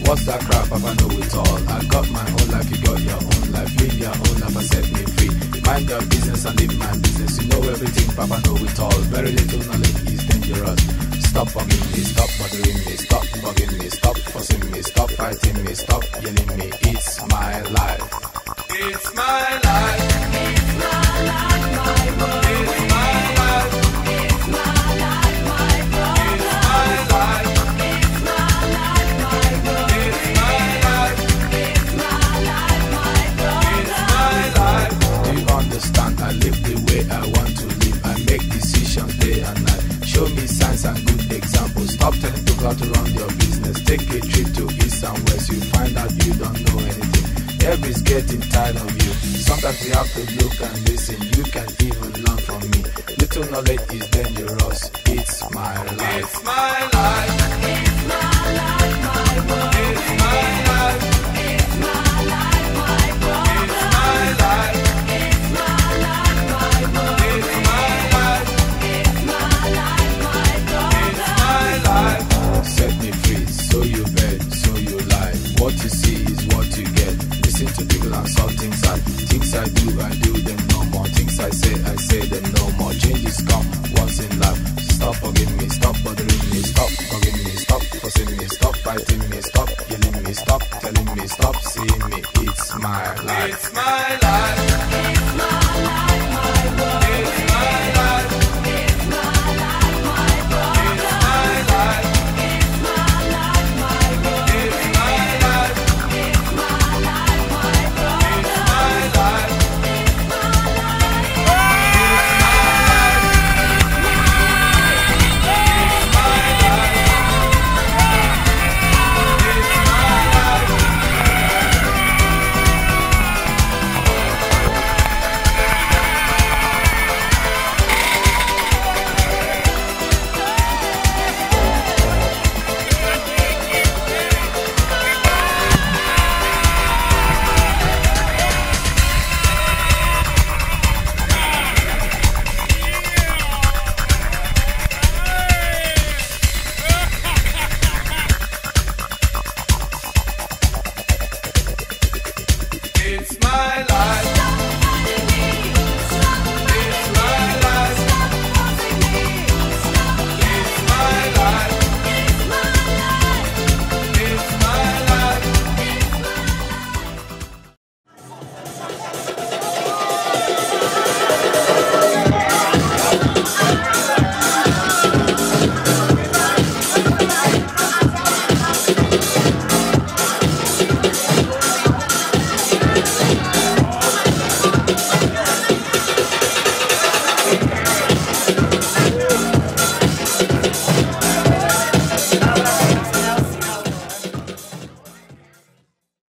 What's that crap? Papa know it all. I got my own life, you got your own life. Live your own life and set me free. Mind your business and live my business. You know everything, Papa know it all. Very little knowledge is dangerous. Stop bugging me, stop bothering me, stop bugging me, stop forcing me, stop fighting me, stop yelling me. It's my life. It's my life. It's my life, my world. It's my life. It's my life, my brother. It's my life. It's my life, my world. It's my life. It's my life, my brother. It's my life. Do you understand? I live the way I want to live. I make decisions day and night. Show me signs and good examples. Stop telling people how to run your business. Take a trip to east and west. You find out you don't know anything. Everybody's getting tired of you. Sometimes you have to look and listen. You can even learn from me. Little knowledge is dangerous. It's my life. It's my life. It's my life, my world. It's my life. It's my life, my brother. It's my life. It's my life, my world. It's my life. It's my life, my brother. It's my life. Set me free, so you bet, so you lie. What you see is what you get. Listen to people and solve things I do them no more. Things I say them no more. Changes come